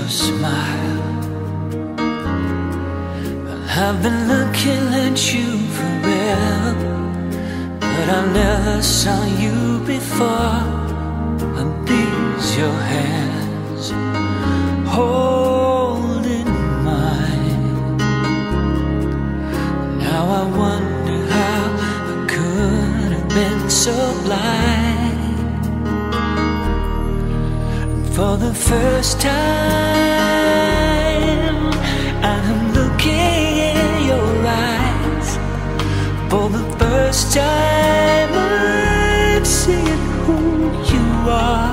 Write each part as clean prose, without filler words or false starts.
your smile. Well, I've been looking at you forever, but I never saw you before. And these your hands holding mine. Now I wonder how I could have been so blind. And for the first time, I'm looking in your eyes. For the first time, I'm seeing who you are.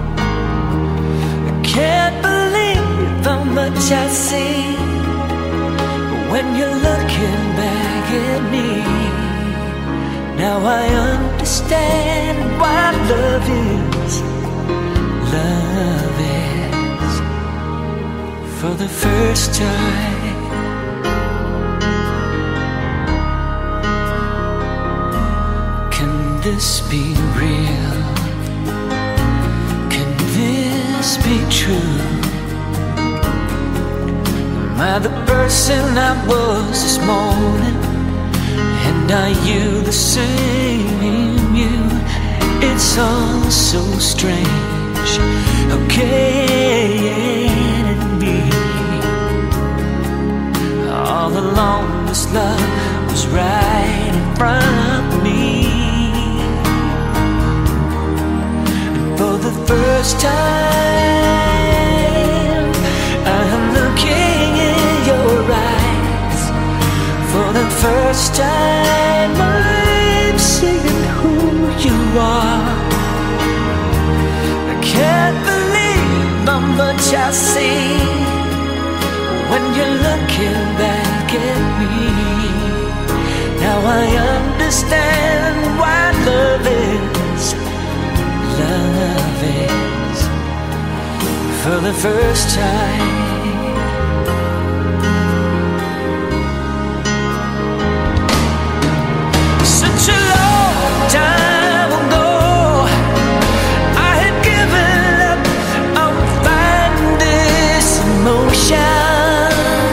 I can't believe how much I see when you're looking back at me. Now I understand what love is. Love is. For the first time, can this be real? Can this be true? Am I the person I was this morning? And are you the same you? It's all so strange. How can it be? All along this love was right in front of me. And for the first time, I am looking in your eyes. For the first time, I'm seeing who you are. I can't believe how much I see when you're looking back at me. Now I understand what love is. Love is. For the first time, such a long time ago, I had given up on finding this emotion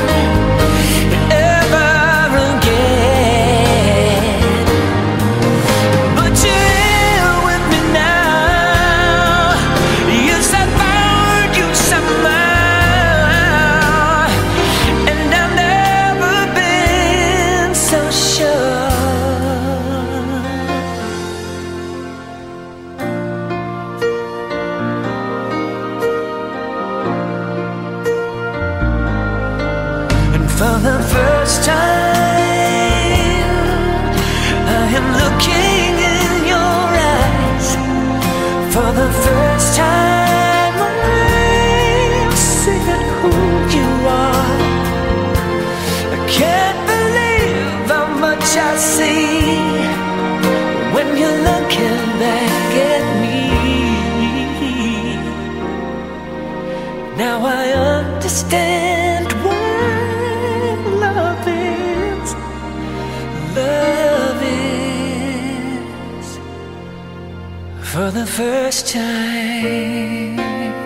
ever again. But you're here with me now. Yes, I found you somehow, and I've never been so sure. For the first time, I am looking in your eyes. For the first time, I'm seeing who you are. I can't believe how much I see when you're looking back at me. Now I understand why love is. Love is. For the first time.